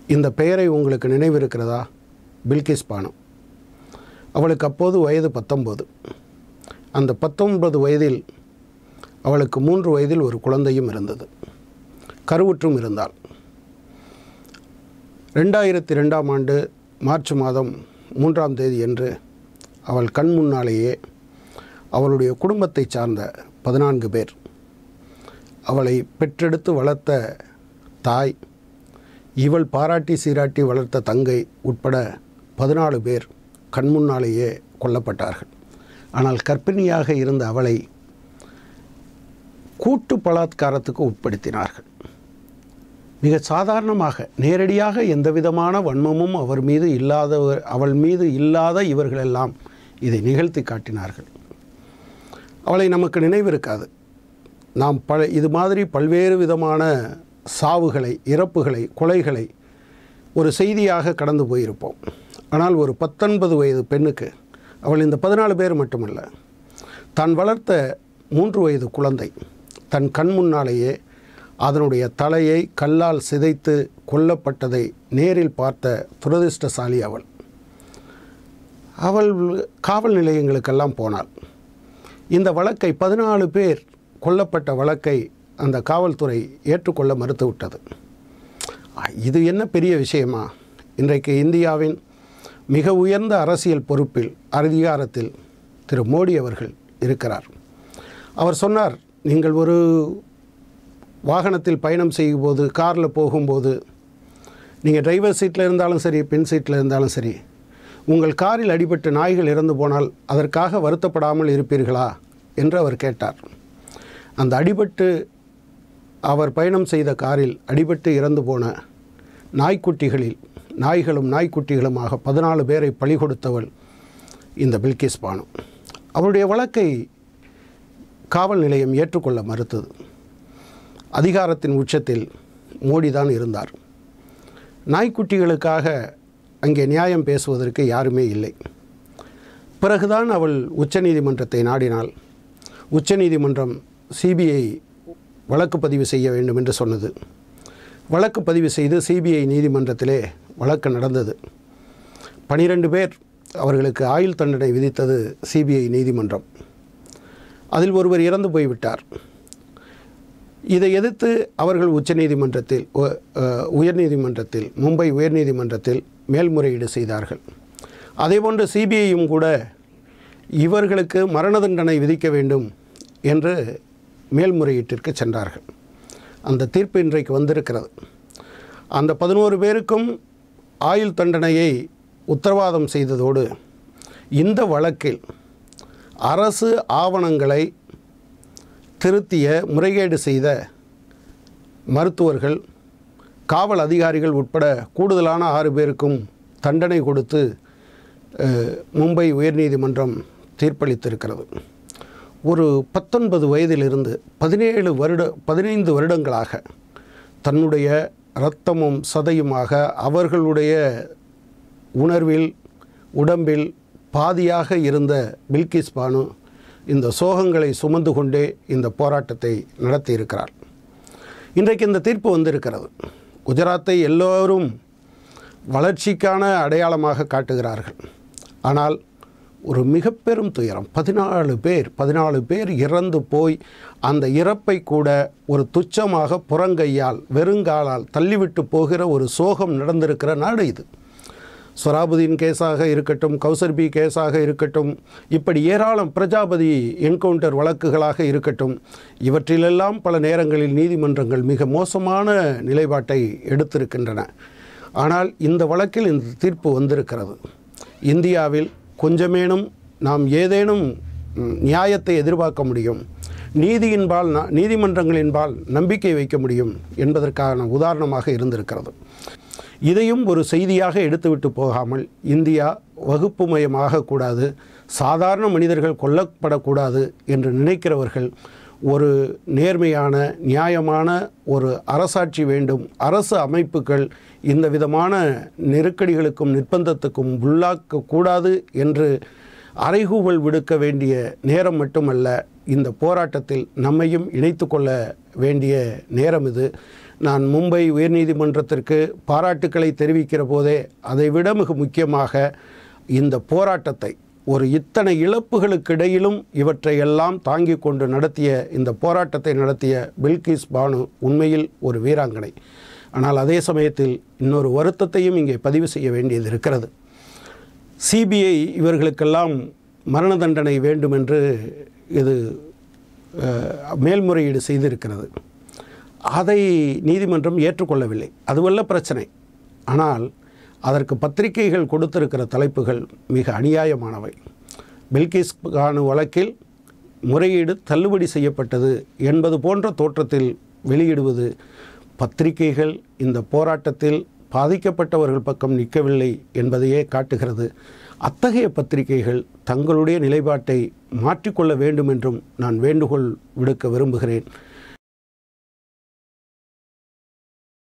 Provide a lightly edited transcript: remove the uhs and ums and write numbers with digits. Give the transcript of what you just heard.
இந்த பெயரை உங்களுக்கு நினைவிருக்கிறதா? பில்கிஸ் பானு. அவளுக்கு அப்போது வயது 19. அந்த 19 வயதில் அவளுக்கு 3 வயதில் ஒரு குழந்தையும் இருந்தது. கருவுற்றும் இருந்தாள். 2002ஆம் ஆண்டு மார்ச் மாதம் 3ஆம் தேதி அன்று அவள் கண் முன்னாலேயே அவளுடைய குடும்பத்தை சார்ந்த 14 பேர், அவளை பெற்றெடுத்து வளர்த்த தாய், இவள் பாராட்டி சீராட்டி வளர்த்த தங்கை உட்பட 14 பேர் கண்முன்னாலேயே கொல்லப்பட்டார்கள். ஆனால் கர்ப்பிணியாக இருந்த அவளை கூட்டு பலாத்காரத்துக்கு உட்படுத்தினார்கள். மிக சாதாரணமாக, நேரடியாக எந்தவிதமான வன்மமும் அவள் மீது இல்லாத இவர்களெல்லாம் இதை நிகழ்த்தி காட்டினார்கள். அவளை நமக்கு நினைவிருக்காது. நாம் இது மாதிரி பல்வேறு விதமான சாவுகளை, இறப்புகளை, கொலைகளை ஒரு செய்தியாக கடந்து போயிருப்போம். ஆனால் ஒரு 19 வயது பெண்ணுக்கு, அவள் இந்த 14 பேர் மட்டுமல்ல, தான் வளர்த்த 3 வயது குழந்தை தன் கண் முன்னாலேயே அதனுடைய தலையை கல்லால் சிதைத்து கொல்லப்பட்டதை நேரில் பார்த்த துரதிர்ஷ்டசாலி அவள். அவள் காவல் நிலையங்களுக்கெல்லாம் போனாள். இந்த வழக்கை, 14 பேர் கொல்லப்பட்ட வழக்கை அந்த காவல்துறை ஏற்றுக்கொள்ள மறுத்துவிட்டது. இது என்ன பெரிய விஷயமா? இன்றைக்கு இந்தியாவின் மிக உயர்ந்த அரசியல் பொறுப்பில், அதிகாரத்தில் திரு மோடி அவர்கள் இருக்கிறார். அவர் சொன்னார், நீங்கள் ஒரு வாகனத்தில் பயணம் செய்யும்போது, காரில் போகும்போது, நீங்கள் டிரைவர் சீட்டில் இருந்தாலும் சரி, பின் சீட்டில் இருந்தாலும் சரி, உங்கள் காரில் அடிபட்டு நாய்கள் இறந்து போனால் அதற்காக வருத்தப்படாமல் இருப்பீர்களா என்று அவர் கேட்டார். அந்த அடிபட்டு அவர் பயணம் செய்த காரில் அடிபட்டு இறந்து போன நாய்க்குட்டிகளில், நாய்களும் நாய்க்குட்டிகளுமாக 14 பேரை பலி கொடுத்தவள் இந்த பில்கிஸ் பானு. அவருடைய வழக்கை காவல் நிலையம் ஏற்றுக்கொள்ள மறுத்தது. அதிகாரத்தின் உச்சத்தில் மோடி தான் இருந்தார். நாய்க்குட்டிகளுக்காக அங்கே நியாயம் பேசுவதற்கு யாருமே இல்லை. பிறகுதான் அவள் உச்சநீதிமன்றத்தை நாடினாள். உச்சநீதிமன்றம் சிபிஐ வழக்கு பதிவு செய்ய வேண்டும் என்று சொன்னது. வழக்கு பதிவு செய்து சிபிஐ நீதிமன்றத்திலே வழக்கு நடந்தது. 12 பேர் அவர்களுக்கு ஆயுள் தண்டனை விதித்தது சிபிஐ நீதிமன்றம். அதில் ஒருவர் இறந்து போய்விட்டார். இதை எதிர்த்து அவர்கள் உச்சநீதிமன்றத்தில், உயர்நீதிமன்றத்தில், மும்பை உயர்நீதிமன்றத்தில் மேல்முறையீடு செய்தார்கள். அதேபோன்று சிபிஐயும் கூட இவர்களுக்கு மரண தண்டனை விதிக்க வேண்டும் என்று மேல்முறையீட்டிற்கு சென்றார்கள். அந்த தீர்ப்பு இன்றைக்கு வந்திருக்கிறது. அந்த 11 பேருக்கும் ஆயுள் தண்டனையை உத்தரவாதம் செய்ததோடு, இந்த வழக்கில் அரசு ஆவணங்களை திருத்திய, முறைகேடு செய்த மருத்துவர்கள், காவல் அதிகாரிகள் உட்பட கூடுதலான 6 பேருக்கும் தண்டனை கொடுத்து மும்பை உயர்நீதிமன்றம் தீர்ப்பளித்திருக்கிறது. ஒரு 19 வயதிலிருந்து 15 வருடங்களாக தன்னுடைய இரத்தமும் சதையுமாக அவர்களுடைய உணர்வில், உடம்பில் பாதியாக இருந்த பில்கிஸ் பானு இந்த சோகங்களை சுமந்து கொண்டே இந்த போராட்டத்தை நடத்தியிருக்கிறார். இன்றைக்கு இந்த தீர்ப்பு வந்திருக்கிறது. குஜராத்தை எல்லோரும் வளர்ச்சிக்கான அடையாளமாக காட்டுகிறார்கள். ஆனால் ஒரு மிக பெரும் துயரம், 14 பேர் இறந்து போய் அந்த இறப்பை கூட ஒரு துச்சமாக புறங்கையால், வெறுங்காலால் தள்ளிவிட்டு போகிற ஒரு சோகம் நடந்திருக்கிற நாடு இது. சொராபுதீன் கேஸாக இருக்கட்டும், கௌசர்பி கேஸாக இருக்கட்டும், இப்படி ஏராளம், பிரஜாபதி என்கவுண்டர் வழக்குகளாக இருக்கட்டும், இவற்றிலெல்லாம் பல நேரங்களில் நீதிமன்றங்கள் மிக மோசமான நிலைப்பாட்டை எடுத்திருக்கின்றன. ஆனால் இந்த வழக்கில் இந்த தீர்ப்பு வந்திருக்கிறது. இந்தியாவில் கொஞ்சமேனும் நாம் ஏதேனும் நியாயத்தை எதிர்பார்க்க முடியும், நீதியின்பால், நீதிமன்றங்களின்பால் நம்பிக்கை வைக்க முடியும் என்பதற்கான உதாரணமாக இருந்திருக்கிறது. இதையும் ஒரு செய்தியாக எடுத்துவிட்டு போகாமல், இந்தியா வகுப்புமயமாகக்கூடாது, சாதாரண மனிதர்கள் கொல்லப்படக்கூடாது என்று நினைக்கிறவர்கள் ஒரு நேர்மையான, நியாயமான ஒரு அரசாட்சி வேண்டும், அரசு அமைப்புகள் இந்த விதமான நெருக்கடிகளுக்கும் நிர்பந்தத்துக்கும் உள்ளாக்கக்கூடாது என்று அறைகூவல் விடுக்க வேண்டிய நேரம் மட்டுமல்ல, இந்த போராட்டத்தில் நம்மையும் இணைத்து கொள்ள வேண்டிய நேரம் இது. நான் மும்பை உயர்நீதிமன்றத்திற்கு பாராட்டுக்களை தெரிவிக்கிற போதே அதைவிட மிக முக்கியமாக இந்த போராட்டத்தை ஒரு இத்தனை இழப்புகளுக்கு இடையிலும் இவற்றையெல்லாம் தாங்கிக் கொண்டு நடத்திய இந்த போராட்டத்தை நடத்திய பில்கிஸ் பானு உண்மையில் ஒரு வீராங்கனை. ஆனால் அதே சமயத்தில் இன்னொரு வருத்தத்தையும் இங்கே பதிவு செய்ய வேண்டியது இருக்கிறது. சிபிஐ இவர்களுக்கெல்லாம் மரண தண்டனை வேண்டுமென்று இது மேல்முறையீடு செய்திருக்கிறது. அதை நீதிமன்றம் ஏற்றுக்கொள்ளவில்லை. அதுவல்ல பிரச்சனை. ஆனால் அதற்கு பத்திரிகைகள் கொடுத்திருக்கிற தலைப்புகள் மிக அநியாயமானவை. பில்கிஸ் பானு வழக்கில் முறையீடு தள்ளுபடி செய்யப்பட்டது என்பது போன்ற தோற்றத்தில் வெளியிடுவது பத்திரிகைகள் இந்த போராட்டத்தில் பாதிக்கப்பட்டவர்கள் பக்கம் நிற்கவில்லை என்பதையே காட்டுகிறது. அத்தகைய பத்திரிகைகள் தங்களுடைய நிலைப்பாட்டை மாற்றிக்கொள்ள வேண்டும் என்றும் நான் வேண்டுகோள் விடுக்க விரும்புகிறேன்.